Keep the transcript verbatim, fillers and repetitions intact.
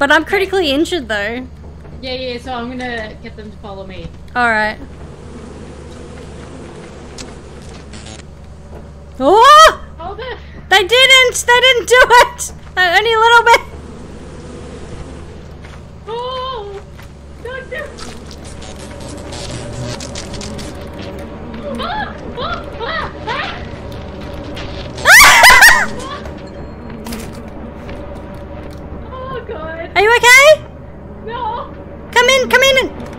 but I'm critically injured though. Yeah, yeah, so I'm gonna get them to follow me. Alright. Oh! Hold it! They didn't! They didn't do it! Uh, only a little bit. Oh! Doctor! Ah! Ah! Ah! Ah! Oh god! Are you okay? No! Come in, come in!